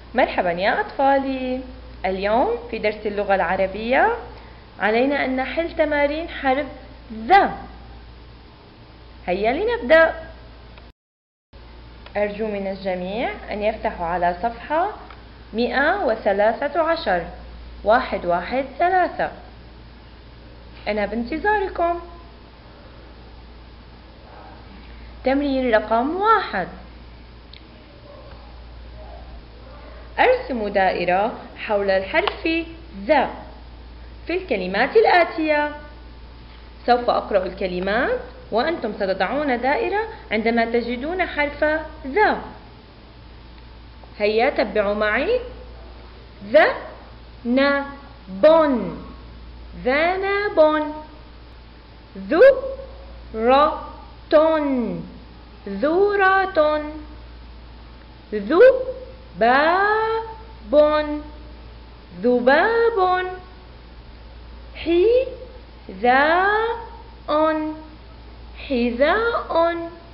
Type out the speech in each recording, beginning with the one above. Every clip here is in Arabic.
مرحبا يا أطفالي. اليوم في درس اللغة العربية علينا أن نحل تمارين حرف ذا. هيا لنبدأ. أرجو من الجميع أن يفتحوا على صفحة 113 113. أنا بانتظاركم. تمرين رقم 1. أرسموا دائرة حول الحرف ذا في الكلمات الآتية. سوف أقرأ الكلمات وأنتم ستضعون دائرة عندما تجدون حرف ذا. هيا تبعوا معي. ذنب، ذنب. ذرة، ذرة. ذباب، ذباب. حذاء، حذاء.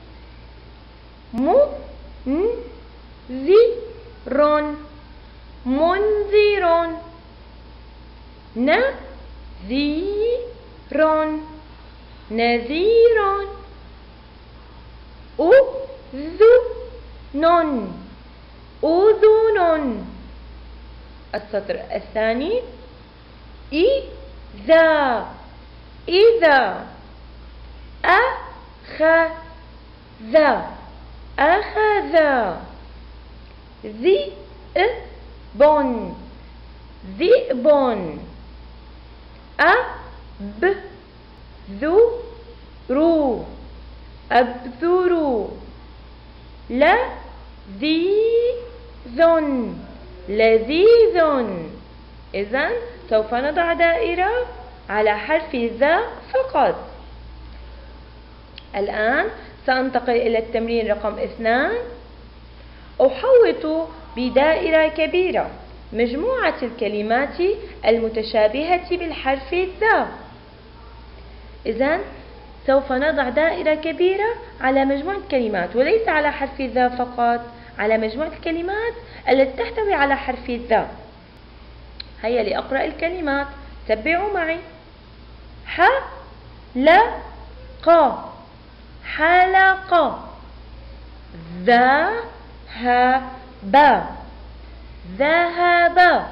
منذر، منذر. نذير، نذير. أذن، أذن. السطر الثاني. إذا، إذا. أخذ، أخذ. ذئب، ذئب. أبذر، أبذر. لذيذ، لذيذ. إذن سوف نضع دائرة على حرف ذا فقط. الآن سأنتقل إلى التمرين رقم 2. أحوط بدائرة كبيرة مجموعة الكلمات المتشابهة بالحرف ذا. إذن سوف نضع دائرة كبيرة على مجموعة كلمات وليس على حرف ذا فقط، على مجموعة الكلمات التي تحتوي على حرف ذا. هيا لأقرأ الكلمات، تبعوا معي. حلق، حلق. ذهب، ذهب.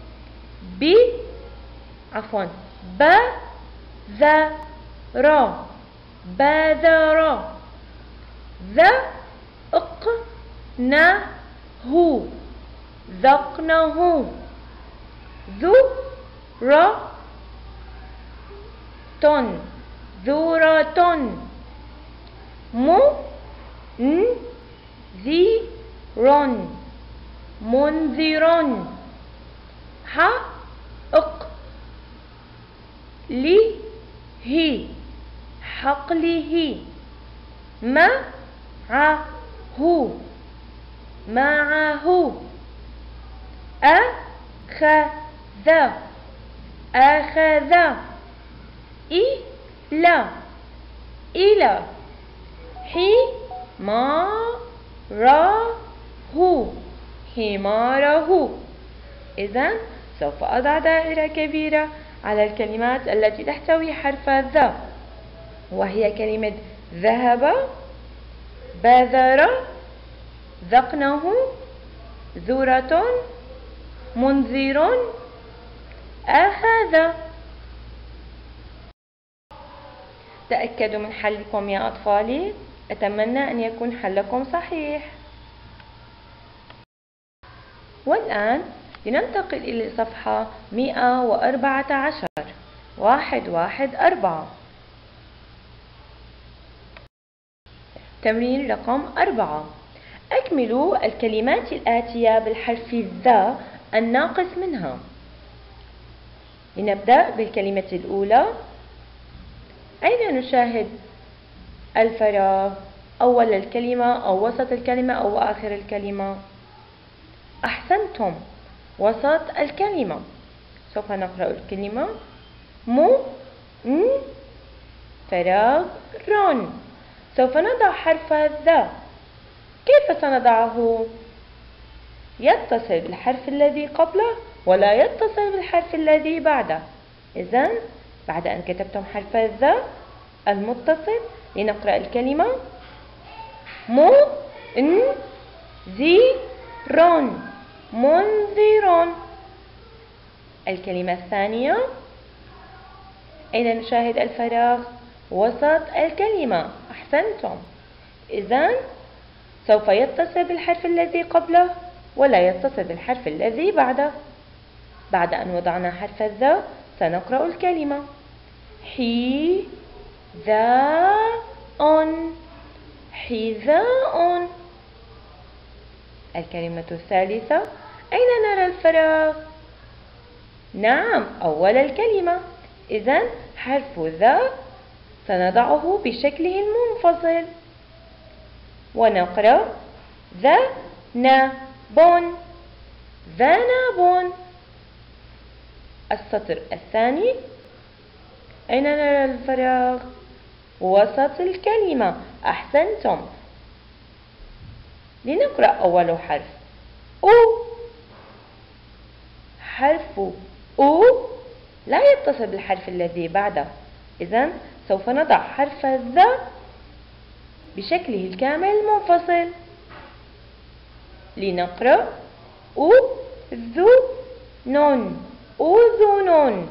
بذر، بذر. ذقنه، ذقنه. ذرة، ذرة. منذر، منذر. حقله، حقله. معه، معه. أخذ، أخذ. إلى، إلى. حماره، حماره. إذن سوف أضع دائرة كبيرة على الكلمات التي تحتوي حرف ذا، وهي كلمة ذهب، بذر، ذقنه، ذرة، منذر، أخذ. تأكدوا من حلكم يا أطفالي. أتمنى أن يكون حلكم صحيح. والآن لننتقل إلى صفحة 114 114. تمرين رقم 4. أكملوا الكلمات الآتية بالحرف ذا الناقص منها. لنبدأ بالكلمة الأولى. أين نشاهد الفراغ؟ أول الكلمة أو وسط الكلمة أو آخر الكلمة؟ أحسنتم، وسط الكلمة. سوف نقرأ الكلمة. فراغ، رون. سوف نضع حرف ذا. كيف سنضعه؟ يتصل بالحرف الذي قبله ولا يتصل بالحرف الذي بعده. إذن بعد أن كتبتم حرف الذا المتصل لنقرأ الكلمة منذر. الكلمة الثانية، أين نشاهد الفراغ؟ وسط الكلمة. أحسنتم. إذن سوف يتصل بالحرف الذي قبله ولا يتصل بالحرف الذي بعده. بعد أن وضعنا حرف الذا سنقرأ الكلمة حذاء. الكلمة الثالثة، أين نرى الفراغ؟ نعم، أول الكلمة. إذن حرف ذا سنضعه بشكله المنفصل ونقرأ ذنب. السطر الثاني، أين نرى الفراغ؟ وسط الكلمة. أحسنتم. لنقرأ أول حرف حرف لا يتصل بالحرف الذي بعده. إذن سوف نضع حرف الذا بشكله الكامل المنفصل لنقرأ أذن.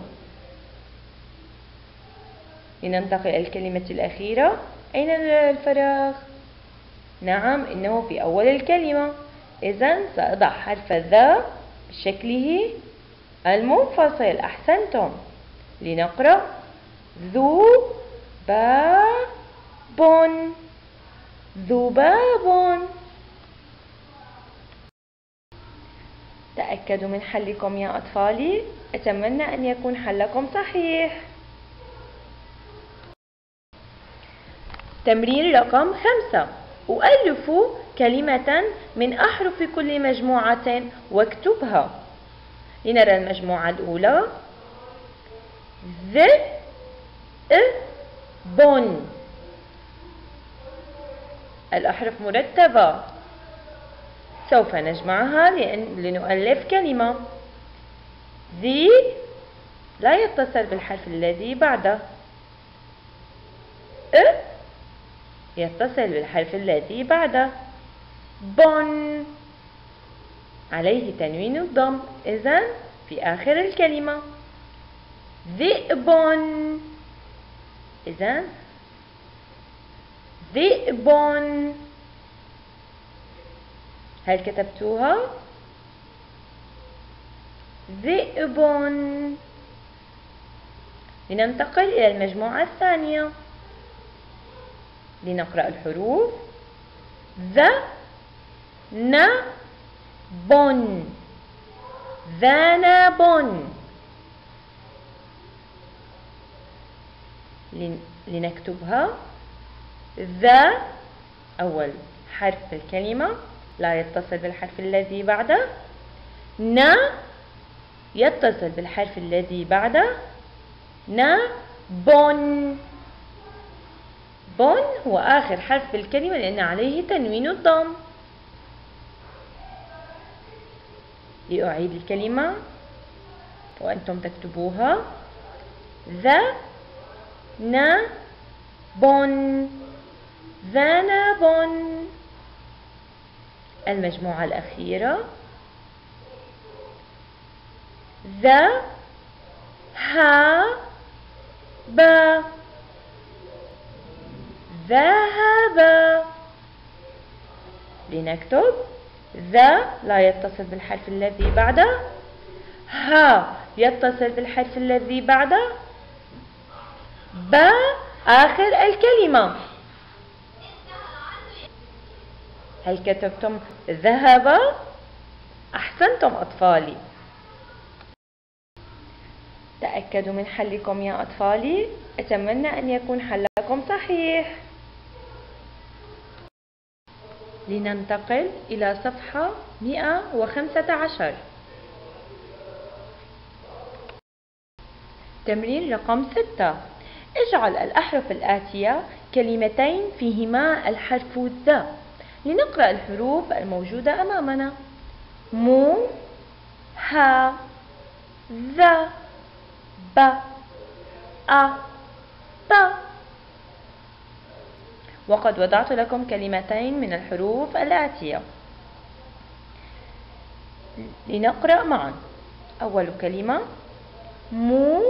لننتقل إلى الكلمة الأخيرة، أين نرى الفراغ؟ نعم، إنه في أول الكلمة. إذن سأضع حرف الذا بشكله المنفصل. أحسنتم. لنقرأ ذباب. تأكدوا من حلكم يا أطفالي. أتمنى أن يكون حلكم صحيح. تمرين رقم 5. أؤلف كلمة من أحرف كل مجموعة واكتبها. لنرى المجموعة الأولى ذئب. الأحرف مرتبة، سوف نجمعها لنؤلف كلمة. ذي لا يتصل بالحرف الذي بعده. يتصل بالحرف الذي بعده. بن عليه تنوين الضم. إذن في آخر الكلمة ذئب. إذن ذئب. هل كتبتوها؟ ذئب. لننتقل إلى المجموعة الثانية لنقرأ الحروف ذنب. لنكتبها ذا أول حرف في الكلمة لا يتصل بالحرف الذي بعده. يتصل بالحرف الذي بعده. بن هو آخر حرف في الكلمة لأن عليه تنوين الضم. لأعيد الكلمة وأنتم تكتبوها ذنب. المجموعة الأخيرة ذهب. لنكتب ذا لا يتصل بالحرف الذي بعده. يتصل بالحرف الذي بعده. آخر الكلمة. هل كتبتم ذهب؟ أحسنتم أطفالي. تأكدوا من حلكم يا أطفالي. أتمنى أن يكون حلكم صحيح. لننتقل إلى صفحة 115. تمرين رقم 6. اجعل الأحرف الآتية كلمتين فيهما الحرف ذا. لنقرأ الحروف الموجودة أمامنا. مو ها ذا ب أ ط. وقد وضعت لكم كلمتين من الحروف الآتية لنقرأ معا. أول كلمة مو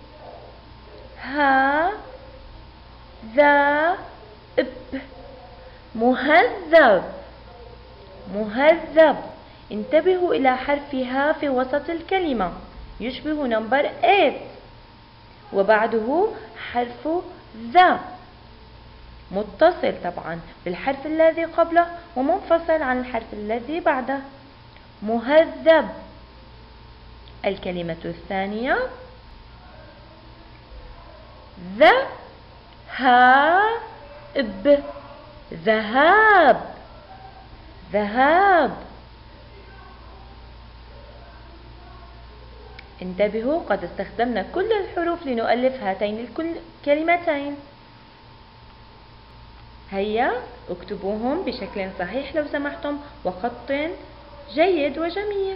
ها ذا ب مهذب. مهذب. انتبهوا إلى حرف ها في وسط الكلمة يشبه نمبر 8 وبعده حرف ذا متصل طبعا بالحرف الذي قبله ومنفصل عن الحرف الذي بعده. مهذب. الكلمة الثانية ذهب. ذهاب. ذهاب. انتبهوا قد استخدمنا كل الحروف لنؤلف هاتين الكلمتين. هيا اكتبوهم بشكل صحيح لو سمحتم وخط جيد وجميل.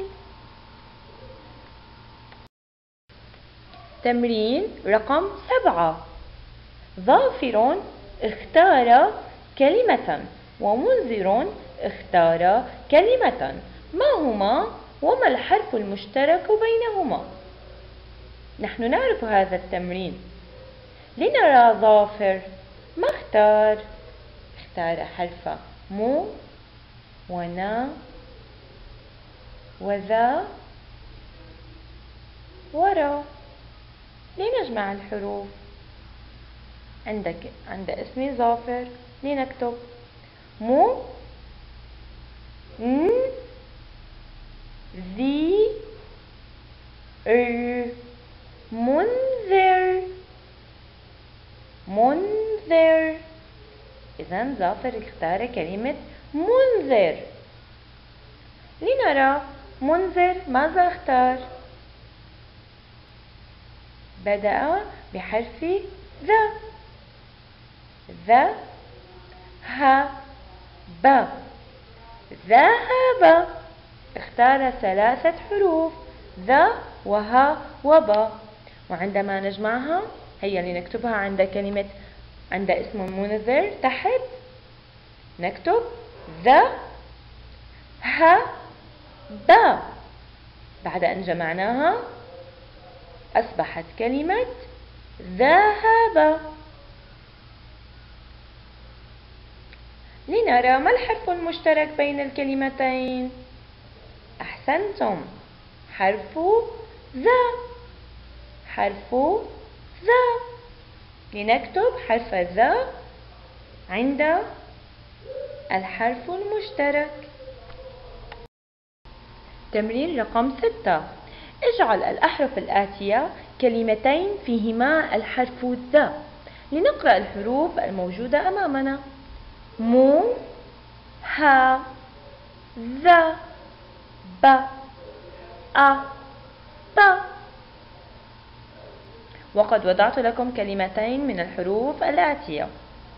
تمرين رقم 7. ظافر اختار كلمة ومنذر اختار كلمة. ما هما وما الحرف المشترك بينهما؟ نحن نعرف هذا التمرين. لنرى ظافر ما اختار حرف مو ونا وذا ورا. لنجمع الحروف. عند اسمي ظافر لنكتب مو ن ذي منذر. منذر. إذن ظافر اختار كلمة منذر. لنرى منذر ماذا اختار؟ بدأ بحرف ذا. ذهب. ذهب. اختار 3 حروف ذا وها وبا. وعندما نجمعها هيا لنكتبها عند اسم منذر تحت نكتب ذهب. بعد أن جمعناها أصبحت كلمة ذهب. لنرى ما الحرف المشترك بين الكلمتين؟ أحسنتم، حرف ذا. حرف ذا. لنكتب حرف ذا عند الحرف المشترك. تمرين رقم 6. اجعل الأحرف الآتية كلمتين فيهما الحرف ذا. لنقرأ الحروف الموجودة أمامنا. مو ها ذا ب أ ط. وقد وضعت لكم كلمتين من الحروف الآتية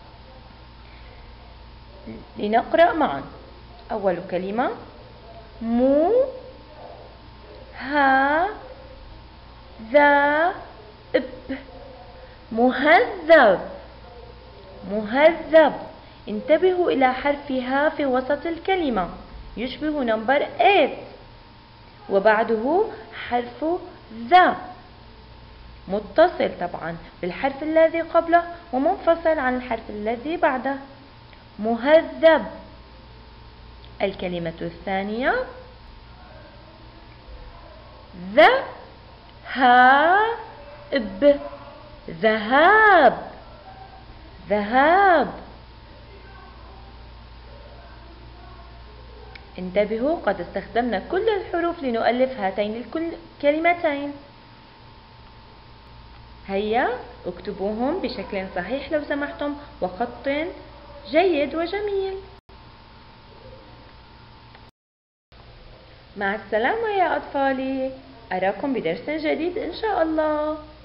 لنقرأ معا. أول كلمة مو ها ذا ب مهذب. مهذب. انتبهوا إلى حرف ها في وسط الكلمة يشبه نمبر 8 وبعده حرف ذا متصل طبعا بالحرف الذي قبله ومنفصل عن الحرف الذي بعده. مهذب. الكلمة الثانية ذهب. ذهاب. ذهاب. انتبهوا قد استخدمنا كل الحروف لنؤلف هاتين الكلمتين. هيا اكتبوهم بشكل صحيح لو سمحتم وخط جيد وجميل. مع السلامة يا أطفالي، أراكم بدرس جديد إن شاء الله.